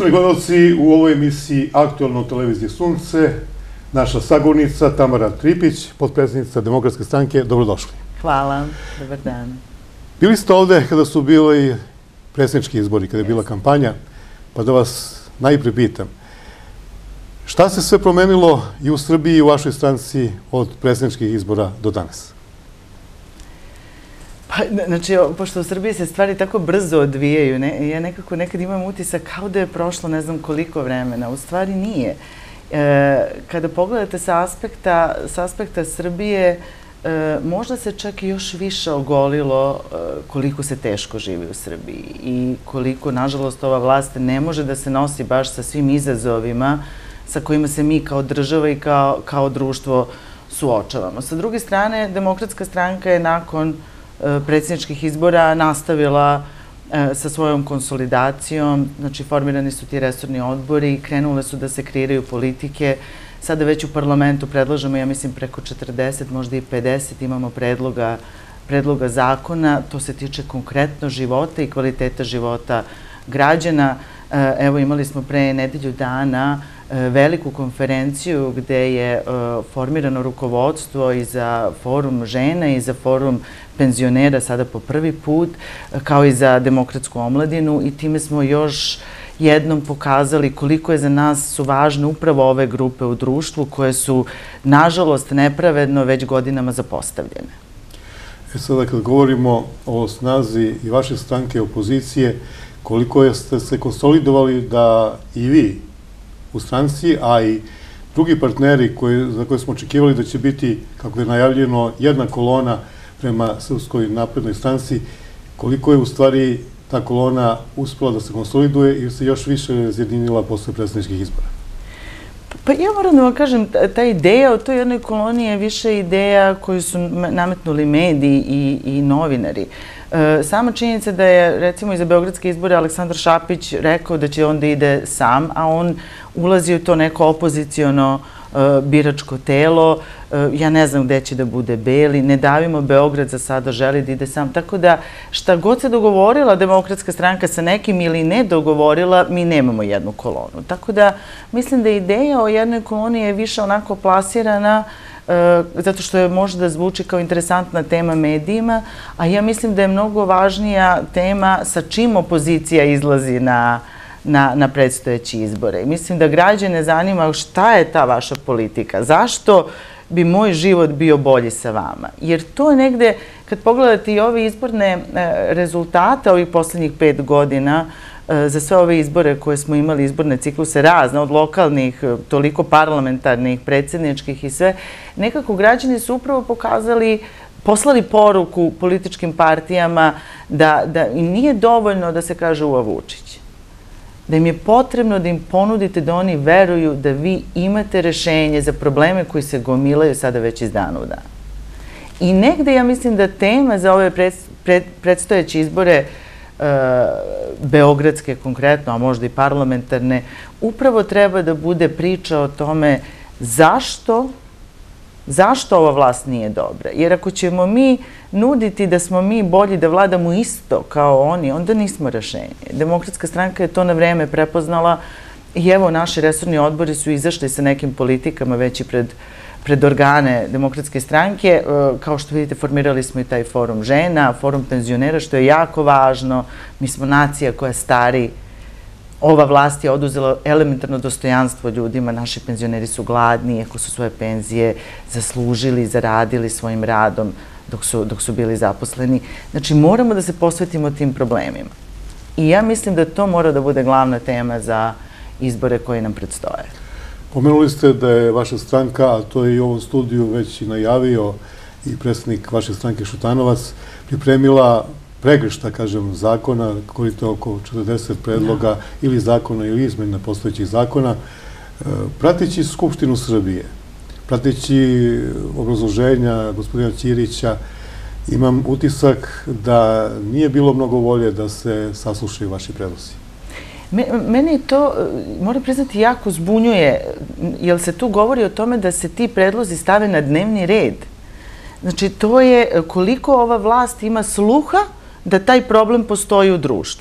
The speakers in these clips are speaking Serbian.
Poštovani gledalci, u ovoj emisiji Aktualno televizije Sunce, naša sagovornica Tamara Tripić, potpredsjednica Demokratske stranke. Dobrodošli. Hvala, dobar dan. Bili ste ovde kada su bili predsjednički izbori, kada je bila kampanja, pa da vas najpre pitam, šta se sve promenilo i u Srbiji i u vašoj stranci od predsjedničkih izbora do danas? Znači, pošto u Srbiji se stvari tako brzo odvijaju, ja nekako nekad imam utisak kao da je prošlo ne znam koliko vremena. U stvari nije. Kada pogledate sa aspekta Srbije, možda se čak i još više ogolilo koliko se teško živi u Srbiji i koliko, nažalost, ova vlast ne može da se nosi baš sa svim izazovima sa kojima se mi kao država i kao društvo suočavamo. Sa druge strane, Demokratska stranka je nakon predsjedničkih izbora nastavila sa svojom konsolidacijom, znači formirani su ti resorni odbori, krenule su da se kreiraju politike. Sada već u parlamentu predlažemo, ja mislim, preko 40, možda i 50 imamo predloga zakona. To se tiče konkretno života i kvaliteta života građana. Evo, imali smo pre nedelju dana veliku konferenciju gde je formirano rukovodstvo i za forum žena i za forum penzionera sada po prvi put, kao i za demokratsku omladinu, i time smo još jednom pokazali koliko je za nas su važne upravo ove grupe u društvu koje su, nažalost, nepravedno već godinama zapostavljene. Sada kad govorimo o snazi i vaše stranke opozicije, koliko ste se konsolidovali da i vi u stranci, a i drugi partneri za koje smo očekivali da će biti, kako je najavljeno, jedna kolona prema Srpskoj naprednoj stranci, koliko je u stvari ta kolona uspela da se konsoliduje ili se još više zjedinila posle predsjedničkih izbora? Pa ja moram da vam kažem, ta ideja o toj jednoj koloni je više ideja koju su nametnuli mediji i novinari. Sama činjenica da je, recimo, i za beogradske izbore Aleksandar Šapić rekao da će on da ide sam, a on ulazi u to neko opoziciono biračko telo. Ja ne znam gde će da bude Beli, Ne davimo Beograd za sada želi da ide sam. Tako da šta god se dogovorila Demokratska stranka sa nekim ili ne dogovorila, mi nemamo jednu kolonu. Tako da mislim da ideja o jednoj koloni je više onako plasirana zato što je može da zvuči kao interesantna tema medijima, a ja mislim da je mnogo važnija tema sa čim opozicija izlazi na predstojeći izbore. I mislim da građane zanima šta je ta vaša politika, zašto bi moj život bio bolji sa vama. Jer to je negde, kad pogledate i ove izborne rezultate ovih poslednjih 5 godina, za sve ove izbore koje smo imali, izborne cikluse razne, od lokalnih, toliko parlamentarnih, predsjedničkih i sve, nekako građani su upravo poslali poruku političkim partijama da im nije dovoljno da se kaže Uva Vučić. Da im je potrebno da im ponudite da oni veruju da vi imate rešenje za probleme koji se gomilaju sada već iz dana u dan. I negde ja mislim da tema za ove predstojeće izbore, beogradske konkretno, a možda i parlamentarne, upravo treba da bude priča o tome zašto ova vlast nije dobra. Jer ako ćemo mi nuditi da smo mi bolji, da vladamo isto kao oni, onda nismo rešenje. Demokratska stranka je to na vreme prepoznala i evo, naši resorni odbori su izašli sa nekim politikama već i pred organe Demokratske stranke. Kao što vidite, formirali smo i taj forum žena, forum penzionera, što je jako važno. Mi smo nacija koja stari. Ova vlast je oduzela elementarno dostojanstvo ljudima. Naši penzioneri su gladni, iako su svoje penzije zaslužili, zaradili svojim radom dok su bili zaposleni. Znači, moramo da se posvetimo tim problemima. I ja mislim da to mora da bude glavna tema za izbore koji nam predstoje. Pomenuli ste da je vaša stranka, a to je i u ovom studiju već i najavio i predsjednik vaše stranke Šutanovac, pripremila pregršt, kažem, zakona, koriste oko 40 predloga ili zakona ili izmena postojećih zakona. Prateći Skupštinu Srbije, prateći obrazloženja gospodina Ćirića, imam utisak da nije bilo mnogo volje da se saslušaju vaši predlozi. Mene to, moram priznati, jako zbunjuje, jer se tu govori o tome da se ti predlozi stave na dnevni red. Znači, to je koliko ova vlast ima sluha da taj problem postoji u društvu.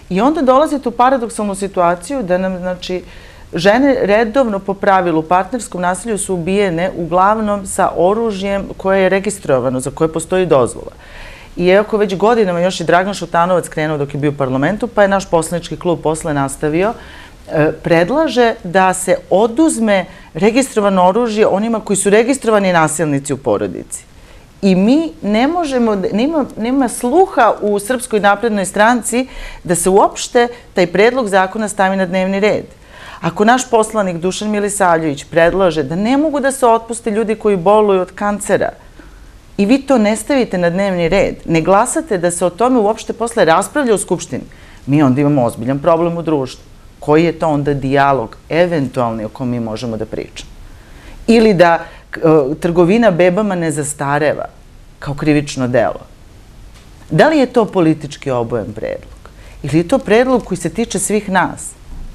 I onda dolazite u paradoksalnu situaciju da nam, znači, žene redovno po pravilu u partnerskom nasilju su ubijene uglavnom sa oružjem koje je registrovano, za koje postoji dozvola. I iako već godinama još i Dragan Šutanovac krenuo dok je bio u parlamentu, pa je naš poslanički klub posle nastavio, predlaže da se oduzme registrovano oružje onima koji su registrovani nasilnici u porodici. I mi ne možemo, nema sluha u Srpskoj naprednoj stranci da se uopšte taj predlog zakona stavi na dnevni red. Ako naš poslanik Dušan Milisavljević predlaže da ne mogu da se otpuste ljudi koji boluju od kancera i vi to ne stavite na dnevni red, ne glasate da se o tome uopšte posle raspravlja u Skupštini, mi onda imamo ozbiljan problem u društvu. Koji je to onda dijalog eventualni o kom mi možemo da pričamo? Ili da trgovina bebama ne zastareva kao krivično delo. Da li je to politički obojen predlog? Ili je to predlog koji se tiče svih nas?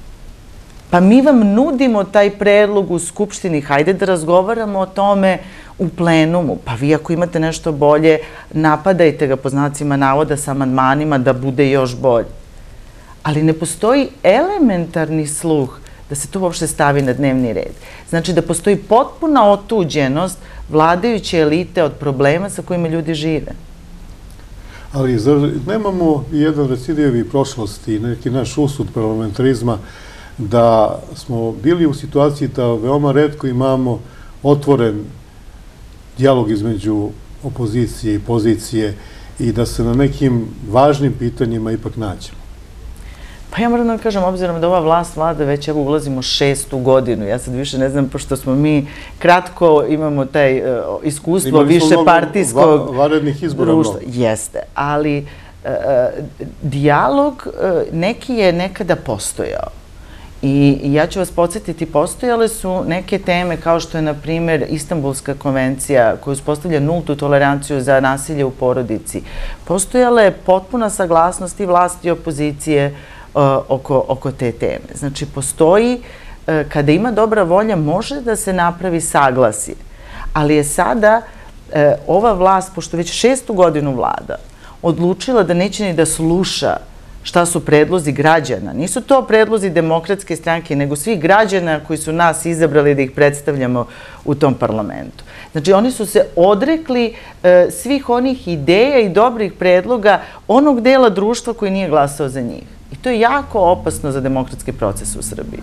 Pa mi vam nudimo taj predlog u Skupštini, hajde da razgovaramo o tome u plenumu. Pa vi ako imate nešto bolje, napadajte ga po znacima navoda sa amandmanima da bude još bolje. Ali ne postoji elementarni sluh da se to uopšte stavi na dnevni red. Znači da postoji potpuna otuđenost vladajuće elite od problema sa kojima ljudi žive. Ali nemamo jedan recidiv prošlosti, neki naš usud parlamentarizma, da smo bili u situaciji da veoma retko imamo otvoren dijalog između opozicije i pozicije i da se na nekim važnim pitanjima ipak nađemo. Pa ja moram da vam kažem, obzirom da ova vlast vlada već, evo, ulazimo 6. godinu. Ja sad više ne znam, pošto smo mi kratko imamo taj iskustvo više partijskog varednih izbora društva. Jeste, ali dijalog neki je nekada postojao. I ja ću vas podsjetiti, postojale su neke teme kao što je, na primjer, Istanbulska konvencija koja uspostavlja nultu toleranciju za nasilje u porodici. Postojala je potpuna saglasnost i vlasti i opozicije oko te teme. Znači, postoji, kada ima dobra volja, može da se napravi saglasje. Ali je sada ova vlast, pošto već 6. godinu vlada, odlučila da neće ni da sluša šta su predlozi građana. Nisu to predlozi Demokratske stranke, nego svih građana koji su nas izabrali da ih predstavljamo u tom parlamentu. Znači, oni su se odrekli svih onih ideja i dobrih predloga onog dela društva koji nije glasao za njih. I to je jako opasno za demokratski proces u Srbiji.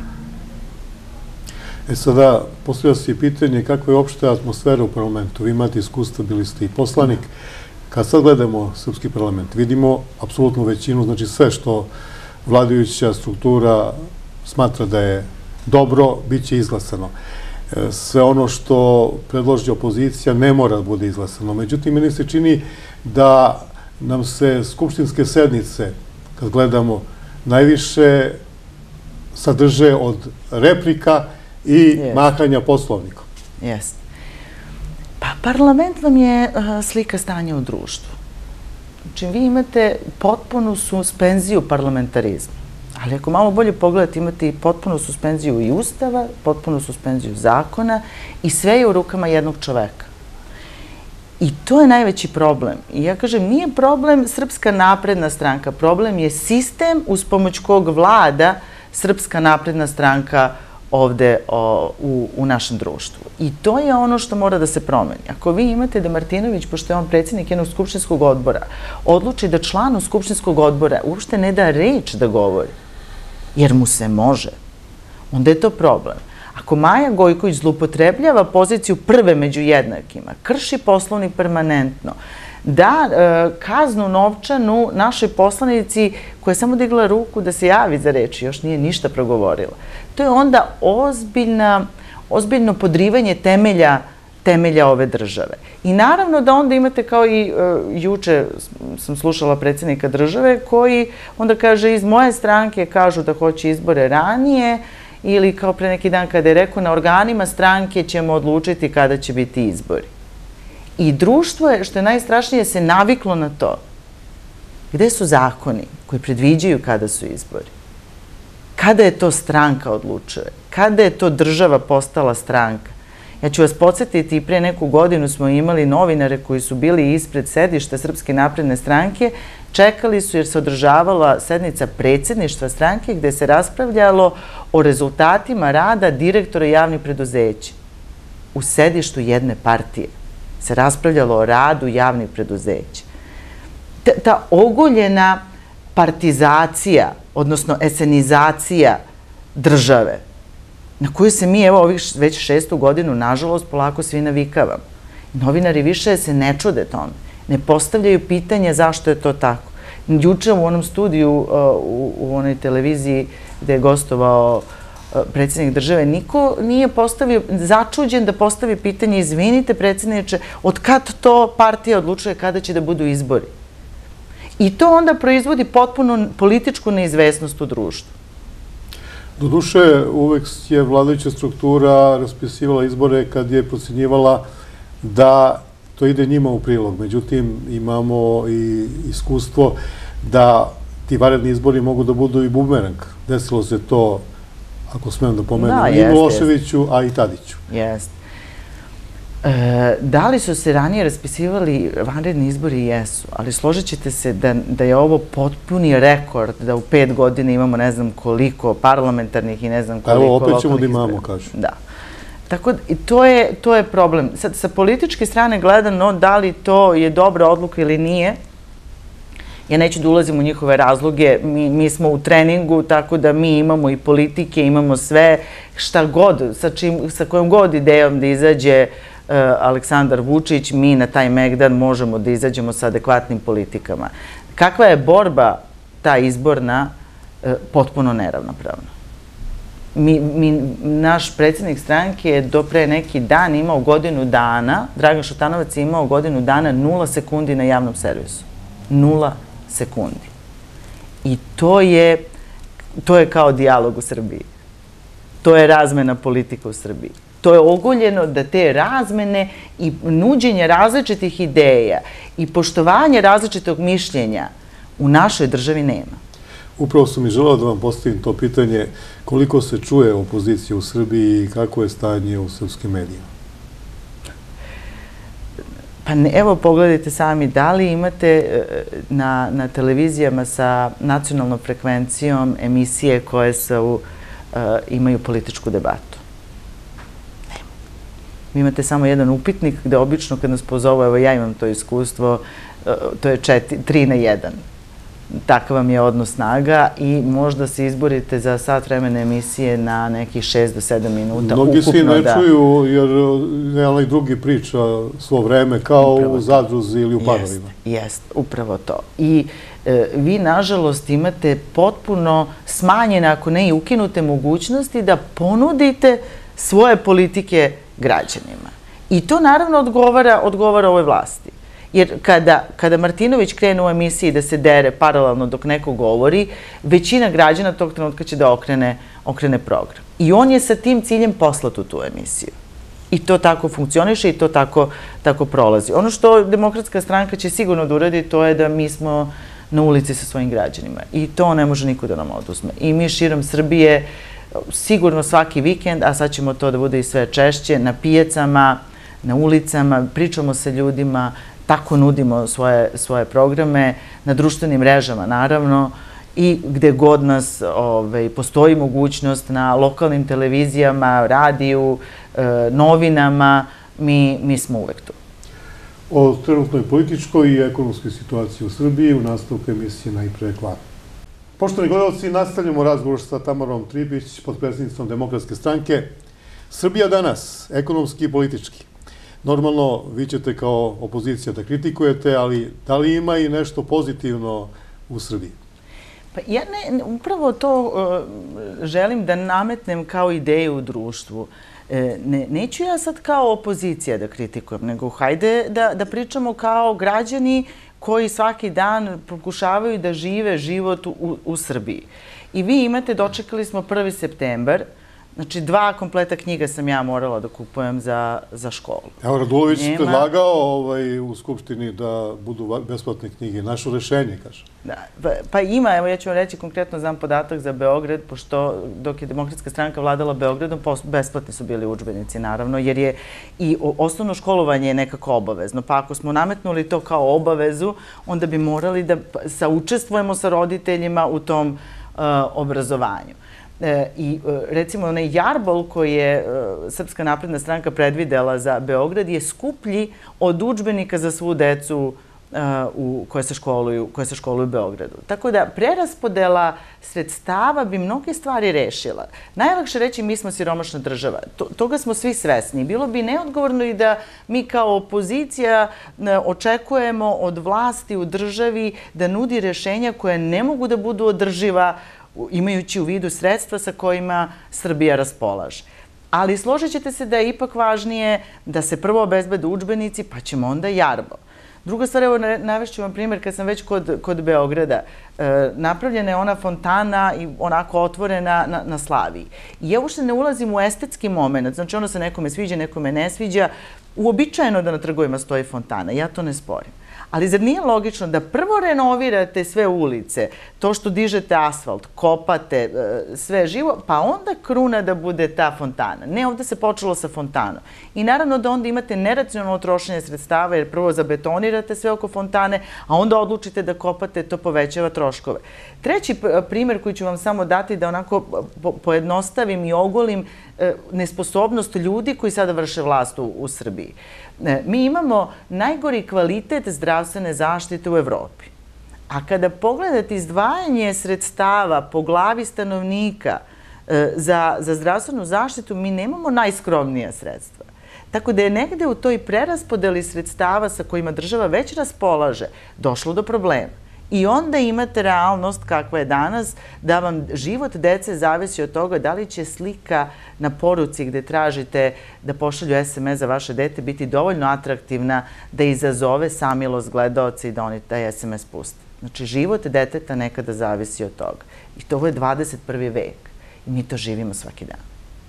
Sada, postavlja se i pitanje kakva je opšta atmosfera u parlamentu. Vi imate iskustva, bili ste i poslanik. Kad sad gledamo srpski parlament, vidimo apsolutnu većinu, znači sve što vladajuća struktura smatra da je dobro, bit će izglasano. Sve ono što predloži opozicija ne mora da bude izglasano. Međutim, meni se čini da nam se skupštinske sednice, kad gledamo, najviše sadrže od replika i mahanja poslovnikom. Jeste. Pa parlament vam je slika stanja u društvu. Znači, vi imate potpunu suspenziju parlamentarizma. Ali ako malo bolje pogledate, imate i potpunu suspenziju i ustava, potpunu suspenziju zakona i sve je u rukama jednog čoveka. I to je najveći problem. I ja kažem, nije problem Srpska napredna stranka, problem je sistem uz pomoć kog vlada Srpska napredna stranka ovde u našem društvu. I to je ono što mora da se promeni. Ako vi imate da Martinović, pošto je on predsjednik jednog skupštinskog odbora, odluči da članu skupštinskog odbora uopšte ne da reč da govori, jer mu se može, onda je to problem. Ako Maja Gojković zloupotrebljava poziciju prve među jednakima, krši Poslovnik permanentno, da kaznu novčanu našoj poslanici koja je samo digla ruku da se javi za reč, još nije ništa progovorila. To je onda ozbiljno podrivanje temelja ove države. I naravno da onda imate, kao i juče sam slušala predsjednika države, koji onda kaže iz moje stranke kažu da hoće izbore ranije, ili kao pre neki dan kada je rekao na organima stranke ćemo odlučiti kada će biti izbori. I društvo je, što je najstrašnije, se naviklo na to. Gde su zakoni koji predviđaju kada su izbori? Kada je to stranka odlučuje? Kada je to država postala stranka? Ja ću vas podsjetiti, i pre neku godinu smo imali novinare koji su bili ispred sedišta Srpske napredne stranke, čekali su jer se održavala sednica predsjedništva stranke gde se raspravljalo o rezultatima rada direktora javnih preduzeća. U sedištu jedne partije se raspravljalo o radu javnih preduzeća. Ta ogoljena partizacija, odnosno esenizacija države, na koju se mi, evo, ovih već 6. godinu, nažalost, polako svi navikavamo. Novinari više se ne čude tome. Ne postavljaju pitanje zašto je to tako. Juče u onom studiju, u onoj televiziji gde je gostovao predsjednik države, niko nije začuđen da postavi pitanje, izvinite predsjedniče, od kad to partija odlučuje kada će da budu izbori? I to onda proizvodi potpuno političku neizvesnost u društvu. Doduše, uvek je vladajuća struktura raspisivala izbore kad je procjenjivala da to ide njima u prilog. Međutim, imamo i iskustvo da ti vanredni izbori mogu da budu i bumerang. Desilo se to, ako smijem da pomenem, i Miloševiću, a i Tadiću. Jeste. Da li su se ranije raspisivali vanredni izbori? Jesu, ali složit ćete se da je ovo potpuni rekord, da u 5 godina imamo ne znam koliko parlamentarnih i ne znam koliko lokalnih izbora. Evo, opet ćemo da imamo, kažu. Da. Tako da, to je problem. Sad, sa političke strane gledano, da li to je dobra odluka ili nije, ja neću da ulazim u njihove razloge, mi smo u treningu, tako da mi imamo i politike, imamo sve, šta god, sa kojom god idejom da izađe Aleksandar Vučić, mi na taj Megdan možemo da izađemo sa adekvatnim politikama. Kakva je borba ta izborna? Potpuno neravnopravna. Naš predsjednik stranke je do pre neki dan imao godinu dana, Dragan Šutanovac je imao godinu dana 0 sekundi na javnom servisu. 0 sekundi. I to je kao dijalog u Srbiji. To je razmena politika u Srbiji. To je ogoljeno da te razmene i nuđenje različitih ideja i poštovanje različitog mišljenja u našoj državi nema. Upravo sam i želeo da vam postavim to pitanje koliko se čuje opozicija u Srbiji i kako je stanje u srpskim medijima. Pa evo, pogledajte sami, da li imate na televizijama sa nacionalnom frekvencijom emisije koje imaju političku debatu? Nema. Vi imate samo jedan upitnik gde obično kad nas pozovu, evo ja imam to iskustvo, to je 3:1. Takav vam je odnos snaga i možda se izborite za sat vremena emisije na nekih 6 do 7 minuta. Mnogi svi ne čuju jer onaj drugi priča svo vreme kao u Zadruzi ili u Panovima. Jest, upravo to. I vi, nažalost, imate potpuno smanjene, ako ne i ukinute mogućnosti da ponudite svoje politike građanima. I to naravno odgovara ovoj vlasti. Jer kada Martinović krene u emisiji da se dere paralelno dok neko govori, većina građana tog trenutka će da okrene program. I on je sa tim ciljem poslat u tu emisiju. I to tako funkcioniše i to tako prolazi. Ono što Demokratska stranka će sigurno da uradi, to je da mi smo na ulici sa svojim građanima. I to ne može niko da nam oduzme. I mi širom Srbije, sigurno svaki vikend, a sad ćemo to da bude i sve češće, na pijacama, na ulicama, pričamo sa ljudima, tako nudimo svoje programe, na društvenim mrežama naravno i gde god nas postoji mogućnost, na lokalnim televizijama, radiju, novinama, mi smo uvek tu. O trenutnoj političkoj i ekonomskoj situaciji u Srbiji u nastavku emisije Najpre reklama. Poštovani gledalci, nastavljamo razgovor sa Tamarom Tribić, potpredsjednicom Demokratske stranke. Srbija danas, ekonomski i politički. Normalno, vi ćete kao opozicija da kritikujete, ali da li ima i nešto pozitivno u Srbiji? Pa ja upravo to želim da nametnem kao ideju u društvu. Neću ja sad kao opozicija da kritikujem, nego hajde da pričamo kao građani koji svaki dan pokušavaju da žive život u Srbiji. I vi imate, dočekali smo 1. septembar, Znači, 2 kompleta knjiga sam ja morala da kupujem za školu. Evo, Radulović predlagao u Skupštini da budu besplatne knjige. Našo rešenje, kaže. Pa ima, evo ja ću vam reći konkretno, znam podatak za Beograd, pošto dok je Demokratska stranka vladala Beogradom, besplatni su bili udžbenici, naravno, jer je i osnovno školovanje nekako obavezno. Pa ako smo nametnuli to kao obavezu, onda bi morali da saučestvujemo sa roditeljima u tom obrazovanju. I recimo onaj jarbol koji je Srpska napredna stranka predvidela za Beograd je skuplji od udžbenika za svu decu koje se školuju u Beogradu. Tako da preraspodela sredstava bi mnoge stvari rešila. Najlakše reći mi smo siromašna država. Toga smo svi svesni. Bilo bi neodgovorno i da mi kao opozicija očekujemo od vlasti u državi da nudi rešenja koje ne mogu da budu održiva imajući u vidu sredstva sa kojima Srbija raspolaže. Ali složit ćete se da je ipak važnije da se prvo obezbede udžbenici, pa ćemo onda jarbol. Druga stvar, evo navešću vam primjer, kad sam već kod Beograda, napravljena je ona fontana i onako otvorena na Slaviji. I ja uopšte ne ulazim u estetski moment, znači ono se nekome sviđa, nekome ne sviđa. Uobičajeno da na trgovima stoji fontana, ja to ne sporim. Ali zar nije logično da prvo renovirate sve ulice, to što dižete asfalt, kopate, sve živo, pa onda kruna da bude ta fontana. Ne, ovde se počelo sa fontanom. I naravno da onda imate neracionalno trošenje sredstava, jer prvo zabetonirate sve oko fontane, a onda odlučite da kopate, to povećava troškove. Treći primjer koji ću vam samo dati da onako pojednostavim i ogolim nesposobnost ljudi koji sada vrše vlast u Srbiji. Mi imamo najgori kvalitet zdravstvene zaštite u Evropi. A kada pogledate izdvajanje sredstava po glavi stanovnika za zdravstvenu zaštitu, mi nemamo najskromnija sredstva. Tako da je negde u toj preraspodeli sredstava sa kojima država već raspolaže došlo do problema. I onda imate realnost kakva je danas, da vam život dece zavisi od toga da li će slika na poruci gde tražite da pošalju SMS za vaše dete biti dovoljno atraktivna da izazove samilost gledaoca i da oni taj SMS puste. Znači, život deteta nekada zavisi od toga. I to je 21. vek. I mi to živimo svaki dan.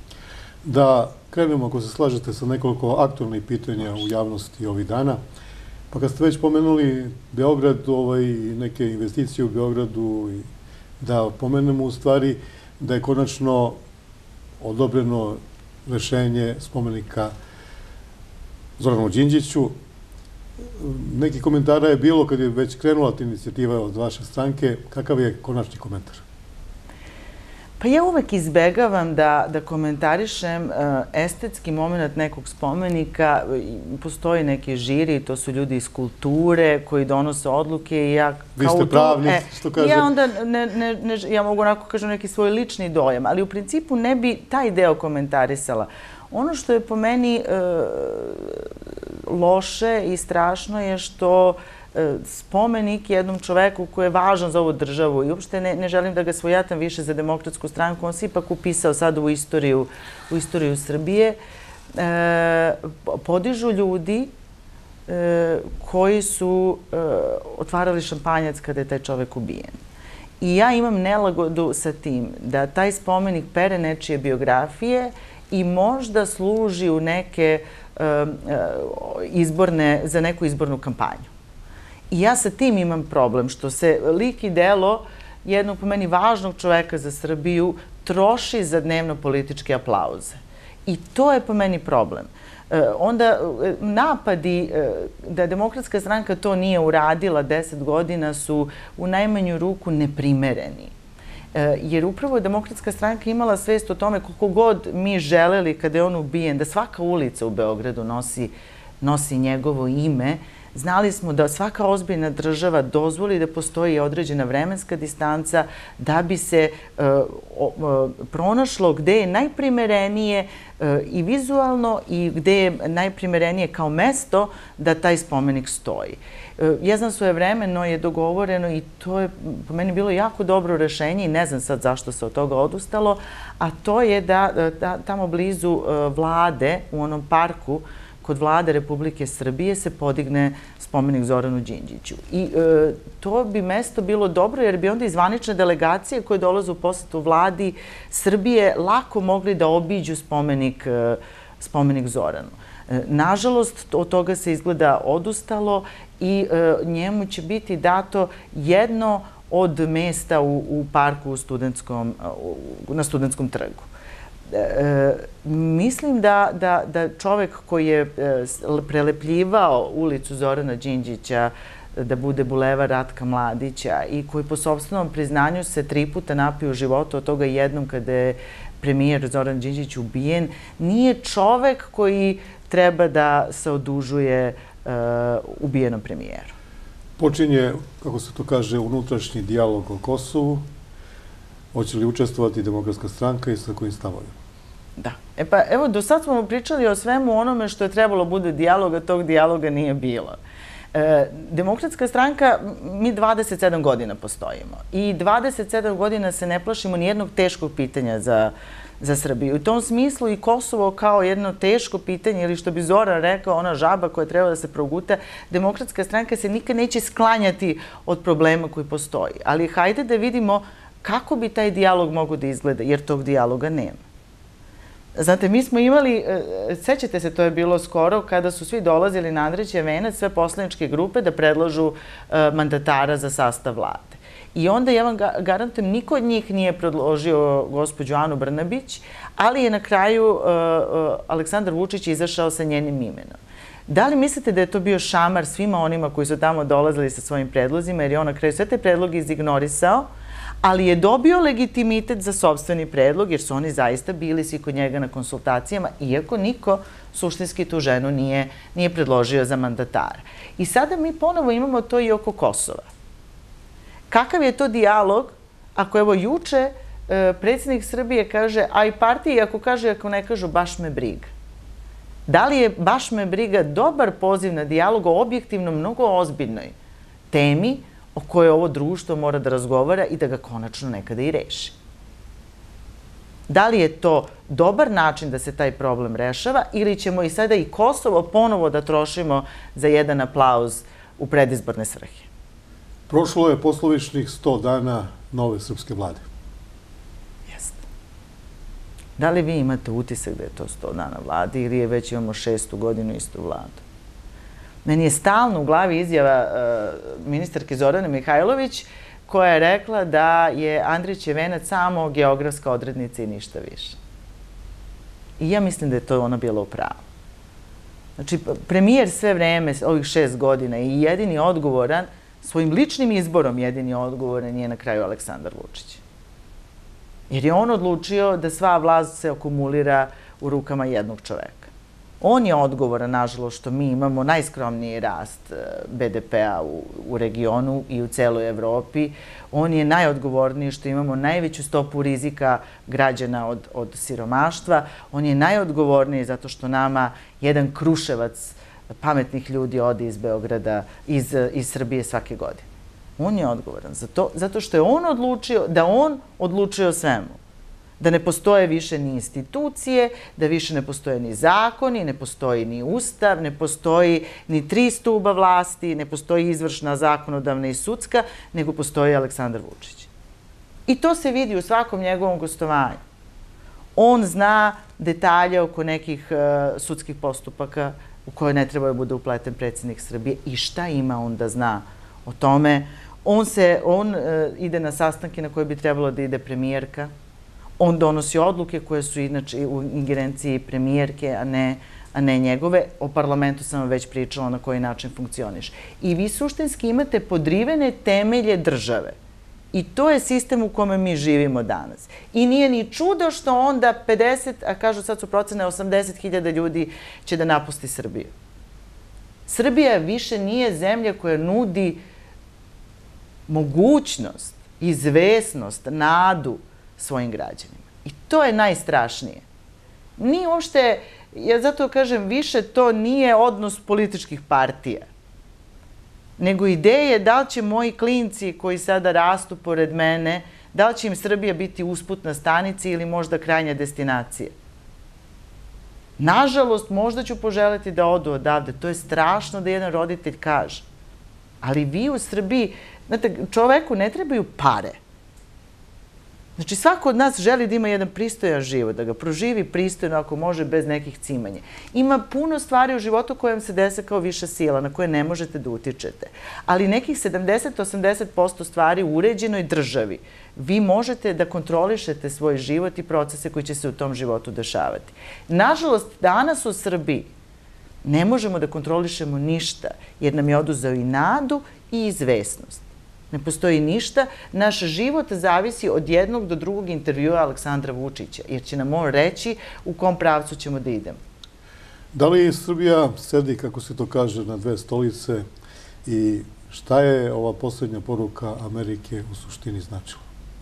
Da krenemo, ako se slažete, sa nekoliko aktualnih pitanja u javnosti ovih dana. Pa kad ste već pomenuli Beograd i neke investicije u Beogradu, da pomenemo u stvari da je konačno odobreno rešenje spomenika Zoranu Đinđiću. Neki komentara je bilo kad je već krenula ta inicijativa od vaše stranke. Kakav je konačni komentar? Pa ja uvek izbegavam da komentarišem estetski moment nekog spomenika. Postoji neki žiri, to su ljudi iz kulture koji donose odluke i ja... Vi ste pravnik, što kaže... Ja onda, ja mogu onako kažem neki svoj lični dojam, ali u principu ne bi taj deo komentarisala. Ono što je po meni loše i strašno je što spomenik jednom čoveku koji je važan za ovu državu i uopšte ne želim da ga svojatam više za Demokratsku stranku, on se ipak upisao sada u istoriju Srbije, podižu ljudi koji su otvarali šampanjac kada je taj čovek ubijen. I ja imam nelagodu sa tim da taj spomenik pere nečije biografije i možda služi u neke za neku izbornu kampanju. I ja sa tim imam problem, što se lik i delo jednog po meni važnog čoveka za Srbiju troši za dnevno političke aplauze. I to je po meni problem. Onda napadi da Demokratska stranka to nije uradila 10 godina su u najmanju ruku neprimereni. Jer upravo je Demokratska stranka imala svest o tome koliko god mi želeli kada je on ubijen, da svaka ulica u Beogradu nosi njegovo ime. Znali smo da svaka ozbiljna država dozvoli da postoji određena vremenska distanca da bi se pronašlo gde je najprimerenije i vizualno i gde je najprimerenije kao mesto da taj spomenik stoji. Ja znam svojevremeno je dogovoreno i to je po meni bilo jako dobro rešenje i ne znam sad zašto se od toga odustalo, a to je da tamo blizu vlade u onom parku kod vlade Republike Srbije se podigne spomenik Zoranu Đinđiću. I to bi mesto bilo dobro jer bi onda i zvanične delegacije koje dolaze u posetu vladi Srbije lako mogli da obiđu spomenik Zoranu. Nažalost, od toga se izgleda odustalo i njemu će biti dato jedno od mesta u parku na Studentskom trgu. Mislim da čovek koji je prelepljivao ulicu Zorana Đinđića da bude bulevar Ratka Mladića i koji po sopstvenom priznanju se 3 puta napio u životu, od toga jednom kada je premijer Zoran Đinđić ubijen, nije čovek koji treba da se odužuje ubijenom premijeru. Počinje, kako se to kaže, unutrašnji dijalog o Kosovu. Hoće li učestvovati Demokratska stranka i sa kojim stavom? Da. Pa evo, do sad smo pričali o svemu onome što je trebalo bude dijalog, a tog dijaloga nije bilo. Demokratska stranka, mi 27 godina postojimo i 27 godina se ne plašimo nijednog teškog pitanja za Srbiju. U tom smislu i Kosovo kao jedno teško pitanje ili što bi Zoran rekao, ona žaba koja treba da se proguta, Demokratska stranka se nikad neće sklanjati od problema koji postoji. Ali hajde da vidimo kako bi taj dijalog mogao da izgleda, jer tog dijaloga nema. Znate, mi smo imali, sećate se, to je bilo skoro, kada su svi dolazili na Andrićev venac, sve poslaničke grupe da predlažu mandatara za sastav vlade. I onda, ja vam garantujem, niko od njih nije predložio gospođu Anu Brnabić, ali je na kraju Aleksandar Vučić izašao sa njenim imenom. Da li mislite da je to bio šamar svima onima koji su tamo dolazili sa svojim predlozima, jer je on na kraju sve te predloge izignorisao, ali je dobio legitimitet za sopstveni predlog, jer su oni zaista bili svi kod njega na konsultacijama, iako niko suštinski tu ženu nije predložio za mandatara. I sada mi ponovo imamo to i oko Kosova. Kakav je to dijalog ako evo juče predsjednik Srbije kaže, a i partiji ako kaže, ako ne kažu, baš me briga. Da li je baš me briga dobar poziv na dijalog o objektivno mnogo ozbiljnoj temi o kojoj ovo društvo mora da razgovara i da ga konačno nekada i reši? Da li je to dobar način da se taj problem rešava ili ćemo i sada i Kosovo ponovo da trošimo za jedan aplauz u predizborne svrhe? Prošlo je poslovičnih 100 dana nove srpske vlade. Jeste. Da li vi imate utisak da je to 100 dana vlade ili je već imamo 6. godinu istu vladu? Meni je stalno u glavi izjava ministarke Zorane Mihajlović koja je rekla da je Andrićev venac samo geografska odrednica i ništa više. I ja mislim da je to ona bila u pravu. Znači, premijer sve vreme, ovih 6 godina, i jedini odgovoran, svojim ličnim izborom jedini odgovoran je na kraju Aleksandar Vučić. Jer je on odlučio da sva vlast se akumulira u rukama jednog čoveka. On je odgovoran, nažalost, što mi imamo najskromniji rast BDP-a u regionu i u celoj Evropi. On je najodgovorniji što imamo najveću stopu rizika građana od siromaštva. On je najodgovorniji zato što nama jedan Kruševac pametnih ljudi ode iz Beograda, iz Srbije svake godine. On je odgovoran za to, zato što je on odlučio o svemu. Da ne postoje više ni institucije, da više ne postoje ni zakoni, ne postoji ni ustav, ne postoji ni 3 stuba vlasti, ne postoji izvršna, zakonodavna i sudska, nego postoji Aleksandar Vučić. I to se vidi u svakom njegovom gostovanju. On zna detalje oko nekih sudskih postupaka u koje ne treba da bude upleten predsjednik Srbije i šta ima on da zna o tome. On ide na sastanke na koje bi trebalo da ide premijerka. On donosi odluke koje su inače u ingerenciji premijerke, a ne njegove. O parlamentu sam vam već pričala na koji način funkcioniš. I vi suštinski imate podrivene temelje države. I to je sistem u kome mi živimo danas. I nije ni čudo što onda 50, a kažu sad su procene 80.000 ljudi će da napusti Srbiju. Srbija više nije zemlja koja nudi mogućnost, izvesnost, nadu svojim građanima. I to je najstrašnije. Nije uopšte, ja zato kažem, više to nije odnos političkih partija, nego ideje da li će moji klinci koji sada rastu pored mene, da li će im Srbija biti usputna stanica ili možda krajnja destinacija. Nažalost, možda ću poželeti da odu odavde. To je strašno da jedan roditelj kaže. Ali vi u Srbiji, znate, čoveku ne trebaju pare. Znači, svako od nas želi da ima jedan pristojan život, da ga proživi pristojno ako može bez nekih cimanja. Ima puno stvari u životu koje vam se dese kao viša sila, na koje ne možete da utičete. Ali nekih 70-80% stvari u uređenoj državi vi možete da kontrolišete svoj život i procese koji će se u tom životu dešavati. Nažalost, danas u Srbiji ne možemo da kontrolišemo ništa, jer nam je oduzeo i nadu i izvesnost. Ne postoji ništa. Naš život zavisi od jednog do drugog intervjua Aleksandra Vučića, jer će nam on reći u kom pravcu ćemo da idemo. Da li Srbija sedi, kako se to kaže, na dve stolice i šta je ova posljednja poruka Amerike u suštini značila?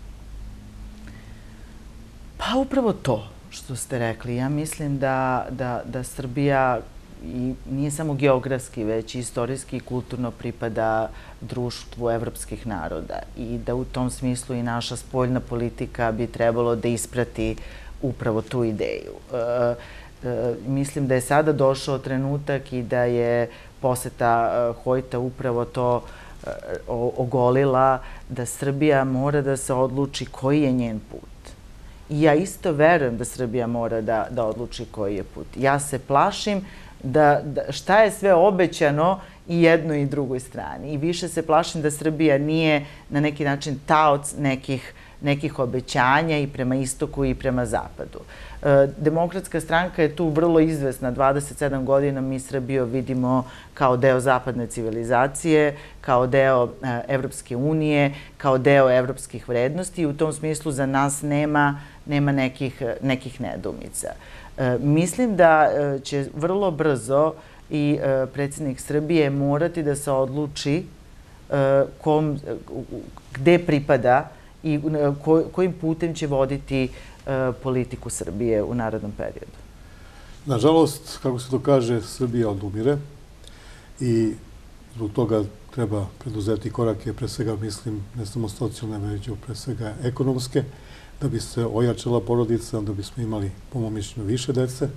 Pa upravo to što ste rekli. Ja mislim da Srbija i nije samo geografski, već i istorijski i kulturno pripada društvu evropskih naroda i da u tom smislu i naša spoljna politika bi trebalo da isprati upravo tu ideju. Mislim da je sada došao trenutak i da je poseta Hojta upravo to ogolila, da Srbija mora da se odluči koji je njen put. I ja isto verujem da Srbija mora da odluči koji je put. Ja se plašim da šta je sve obećano i jednoj i drugoj strani. I više se plašim da Srbija nije na neki način taoc nekih obećanja i prema istoku i prema zapadu. Demokratska stranka je tu vrlo izvesna. 27 godina mi Srbiju vidimo kao deo zapadne civilizacije, kao deo Evropske unije, kao deo evropskih vrednosti i u tom smislu za nas nema nekih nedoumica. Mislim da će vrlo brzo i predsjednik Srbije morati da se odluči gde pripada i kojim putem će voditi politiku Srbije u narednom periodu. Nažalost, kako se to kaže, Srbija odumire i zbog toga treba preduzeti korake, pre svega mislim ne samo socijalne, već pre svega ekonomske, da bi se ojačala porodica, da bismo imali, po mom mišljenju, više dece.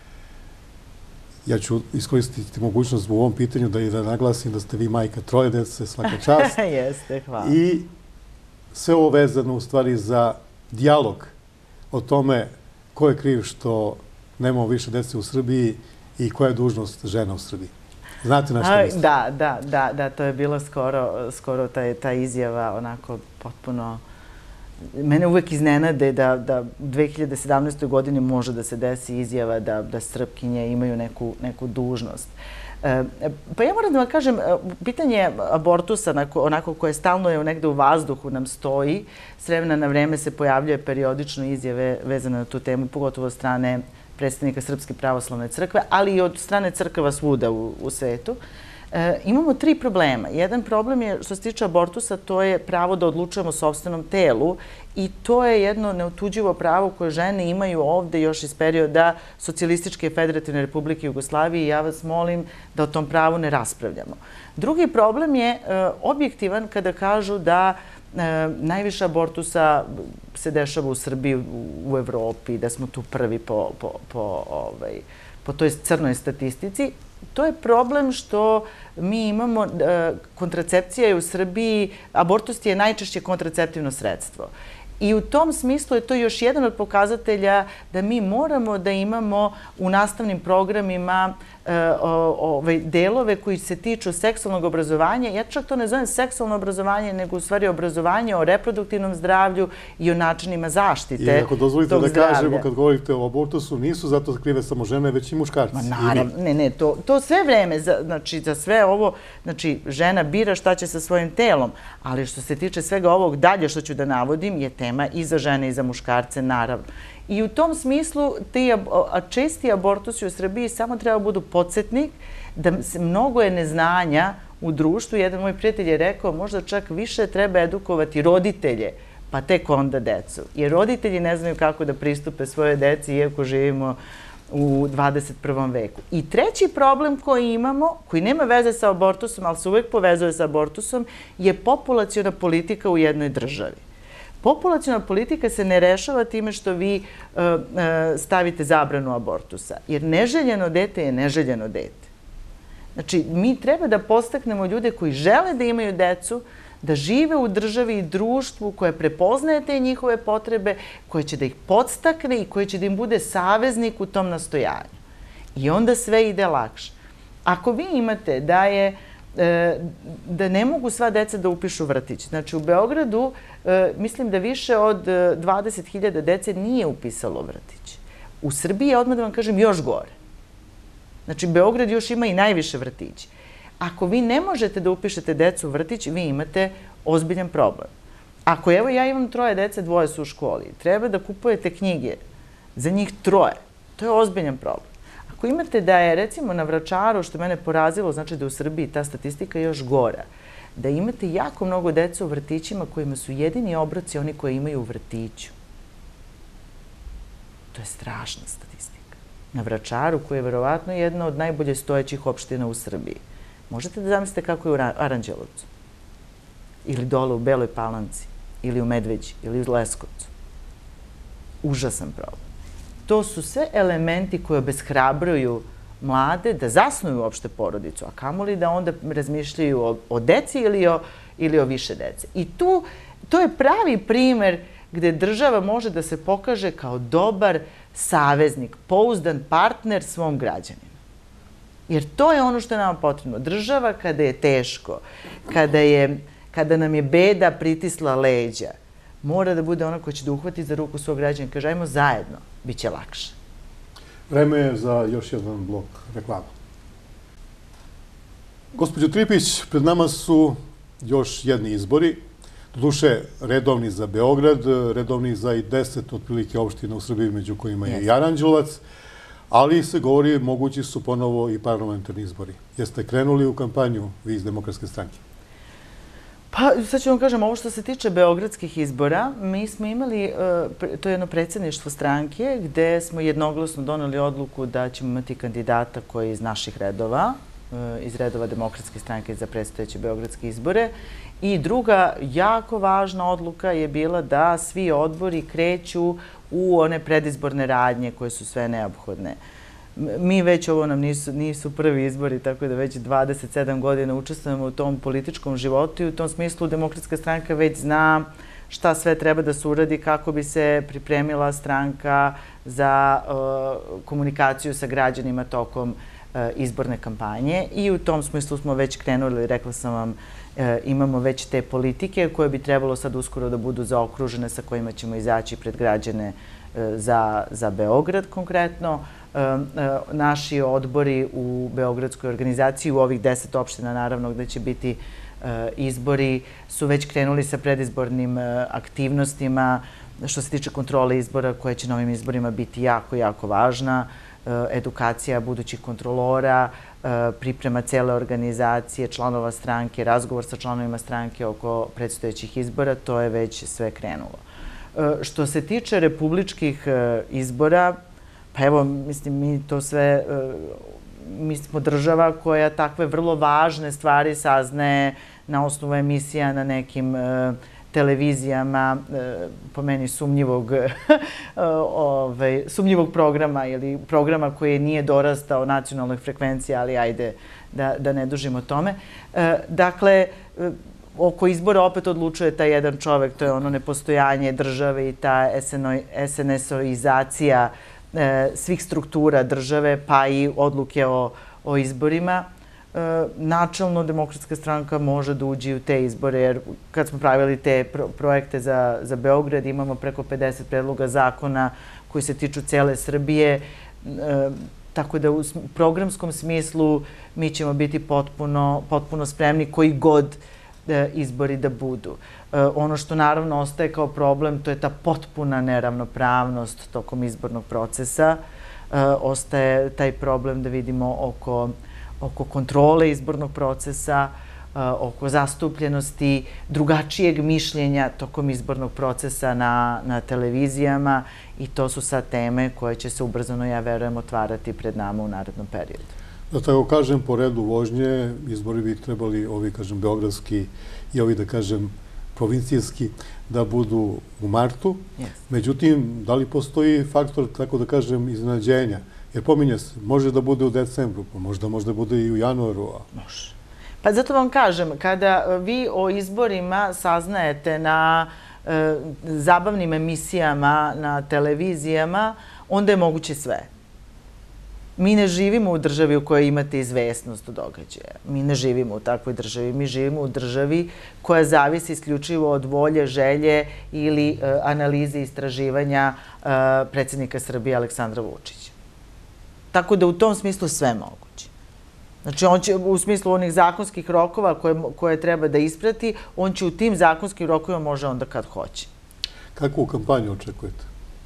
Ja ću iskoristiti mogućnost u ovom pitanju da naglasim da ste vi majka 3 dece, svaka čast. Jeste, hvala. I sve ovo vezano u stvari za dijalog o tome ko je kriv što nemamo više dece u Srbiji i koja je dužnost žena u Srbiji. Znate na što mislim? Da, to je bila skoro ta izjava onako potpuno... Mene uvek iznenade da u 2017. godini može da se desi izjava da Srpkinje imaju neku dužnost. Pa ja moram da vam kažem, pitanje abortusa, onako koje stalno je negde u vazduhu nam stoji, s vremena na vreme se pojavljuje periodično izjave vezane na tu temu, pogotovo od strane predstavnika Srpske pravoslavne crkve, ali i od strane crkava svuda u svetu. Imamo 3 problema. Jedan problem je, što se tiče abortusa, to je pravo da odlučujemo o sopstvenom telu i to je jedno neotuđivo pravo koje žene imaju ovde još iz perioda Socijalističke federativne republike Jugoslavije i ja vas molim da o tom pravu ne raspravljamo. Drugi problem je objektivan kada kažu da najviše abortusa se dešava u Srbiji, u Evropi, da smo tu prvi po toj crnoj statistici. To je problem što mi imamo, kontracepcija je u Srbiji, abortus je najčešće kontraceptivno sredstvo. I u tom smislu je to još jedan od pokazatelja da mi moramo da imamo u nastavnim programima delove koji se tiču seksualnog obrazovanja. Ja čak to ne zovem seksualno obrazovanje, nego u stvari obrazovanje o reproduktivnom zdravlju i o načinima zaštite tog zdravlja. I ako dozvolite da kažemo, kad govorite o abortusu, nisu zato krive samo žene, već i muškarci. Ma naravno, ne, to sve vreme, znači za sve ovo, znači žena bira šta će sa svojim telom, ali što se tiče svega ovog dalje što ću da navodim je tema i za žene i za muškarce, naravno. I u tom smislu česti abortusi u Srbiji samo treba budu podsjetnik da mnogo je neznanja u društvu. Jedan moj prijatelj je rekao možda čak više treba edukovati roditelje, pa tek onda decu. Jer roditelji ne znaju kako da pristupe svoje deci iako živimo u 21. veku. I treći problem koji imamo, koji nema veze sa abortusom, ali se uvek povezuje sa abortusom, je populaciona politika u jednoj državi. Populaciona politika se ne rešava time što vi stavite zabranu abortusa, jer neželjeno dete je neželjeno dete. Znači, mi treba da podstaknemo ljude koji žele da imaju decu, da žive u državi i društvu koje prepoznaje te njihove potrebe, koje će da ih podstakne i koje će da im bude saveznik u tom nastojanju. I onda sve ide lakše. Ako vi imate da ne mogu sva deca da upišu vrtić. Znači, u Beogradu mislim da više od 20.000 dece nije upisalo vrtić. U Srbiji je, odmah da vam kažem, još gore. Znači, Beograd još ima i najviše vrtića. Ako vi ne možete da upišete decu u vrtić, vi imate ozbiljan problem. Ako, evo, ja imam 3 dece, 2 su u školi, treba da kupujete knjige za njih 3, to je ozbiljan problem. Ako imate da je, recimo, na Vračaru, što mene porazilo, znači da u Srbiji ta statistika još gora, da imate jako mnogo deca u vrtićima kojima su jedini obroci oni koji imaju u vrtiću. To je strašna statistika. Na Vračaru, koja je verovatno jedna od najbolje stojećih opština u Srbiji. Možete da zamislite kako je u Aranđelovcu, ili dole u Beloj Palanci, ili u Medveđi, ili u Leskovcu. Užasan problem. To su sve elementi koji obeshrabruju mlade da zasnuju uopšte porodicu, a kamoli da onda razmišljaju o deci ili o više dece. I to je pravi primer gde država može da se pokaže kao dobar saveznik, pouzdan partner svom građaninu. Jer to je ono što je nama potrebno. Država kada je teško, kada nam je beda pritisla leđa, mora da bude ona koja će da uhvati za ruku svog građana i kaže ajmo zajedno, bit će lakše. Vreme je za još jedan blok reklama. Gospođo Tripić, pred nama su još jedni izbori, doduše redovni za Beograd, redovni za i 10 otprilike opština u Srbiji, među kojima je i Aranđelovac, ali se govori mogući su ponovo i parlamentarni izbori. Jeste krenuli u kampanju vi iz Demokratske stranke? Pa, sad ću vam kažem, ovo što se tiče beogradskih izbora, mi smo imali, to je jedno predsjedništvo stranke, gde smo jednoglasno doneli odluku da ćemo imati kandidata koji je iz naših redova, iz redova Demokratske stranke za predstojeće beogradske izbore. I druga jako važna odluka je bila da svi odbori kreću u one predizborne radnje koje su sve neophodne. Mi već, ovo nam nisu prvi izbori, tako da već 27 godina učestvujemo u tom političkom životu i u tom smislu Demokratska stranka već zna šta sve treba da se uradi kako bi se pripremila stranka za komunikaciju sa građanima tokom izborne kampanje. I u tom smislu smo već krenuli, rekla sam vam, imamo već te politike koje bi trebalo sad uskoro da budu zaokružene, sa kojima ćemo izaći pred građane za Beograd konkretno. Naši odbori u Beogradskoj organizaciji, u ovih 10 opština, naravno, gde će biti izbori, su već krenuli sa predizbornim aktivnostima što se tiče kontrole izbora, koja će na ovim izborima biti jako, jako važna. Edukacija budućih kontrolora, priprema cele organizacije, članova stranke, razgovor sa članovima stranke oko predstojećih izbora, to je već sve krenulo. Što se tiče republičkih izbora, pa evo, mislim, mi smo država koja takve vrlo važne stvari saznaje na osnovu emisija na nekim televizijama, po meni sumnjivog programa ili programa koji nije dorastao nacionalnoj frekvenciji, ali ajde da ne dužimo o tome. Dakle, oko izbora opet odlučuje taj jedan čovek, to je ono nepostojanje države i ta SNS-oizacija svih struktura države, pa i odluke o izborima. Načelno Demokratska stranka može da uđe u te izbore, jer kad smo pravili te projekte za Beograd, imamo preko 50 predloga zakona koji se tiču cele Srbije, tako da u programskom smislu mi ćemo biti potpuno spremni koji god izbori da budu. Ono što naravno ostaje kao problem, to je ta potpuna neravnopravnost tokom izbornog procesa. Ostaje taj problem da vidimo oko kontrole izbornog procesa, oko zastupljenosti drugačijeg mišljenja tokom izbornog procesa na televizijama i to su sad teme koje će se ubrzano, ja verujem, otvarati pred nama u narednom periodu. Da tako kažem, po redu vožnje, izbori bi trebali, ovi, kažem, beogradski i ovi, da kažem, provincijski, da budu u martu. Međutim, da li postoji faktor, tako da kažem, iznenađenja? Jer pominje se, može da bude u decembru, pa možda bude i u januaru. Može. Pa zato vam kažem, kada vi o izborima saznajete na zabavnim emisijama, na televizijama, onda je moguće sve. Mi ne živimo u državi u kojoj imate izvesnost o događaja. Mi ne živimo u takvoj državi. Mi živimo u državi koja zavisi isključivo od volje, želje ili analize istraživanja predsjednika Srbije Aleksandra Vučića. Tako da u tom smislu sve moguće. Znači, on će, u smislu onih zakonskih rokova koje treba da isprati, on će u tim zakonskim rokovima može onda kad hoće. Kakvu kampanju očekujete?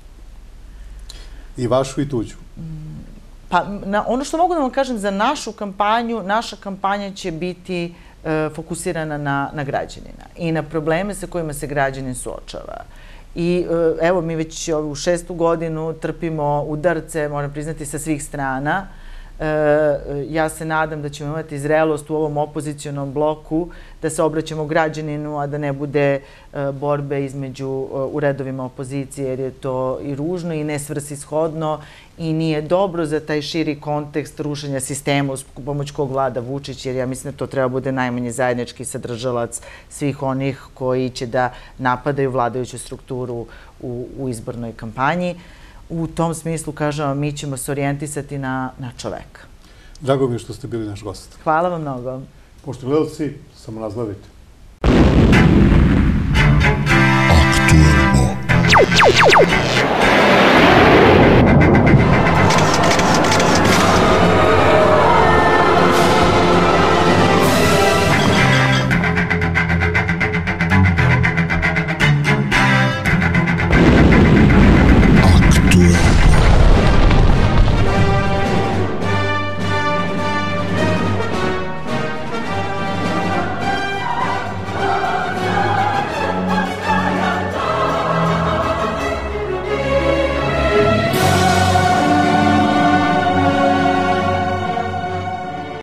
I vašu i tuđu? Pa, ono što mogu da vam kažem za našu kampanju, naša kampanja će biti fokusirana na građanina i na probleme sa kojima se građanin suočava. I evo, mi već u 6. godinu trpimo udarce, moram priznati, sa svih strana. Ja se nadam da ćemo imati zrelost u ovom opozicionom bloku da se obraćamo građaninu, a da ne bude borbe u redovima opozicije, jer je to i ružno i nesvrsishodno i nije dobro za taj širi kontekst rušenja sistema uz pomoć kog vlada Vučić, jer ja mislim da to treba bude najmanje zajednički sadržalac svih onih koji će da napadaju vladajuću strukturu u izbornoj kampanji. U tom smislu, kažem vam, mi ćemo se orijentisati na čoveka. Drago mi je što ste bili naš gost. Hvala vam mnogo. Poštovani gledalci, samo nazvavite. Aktuelno.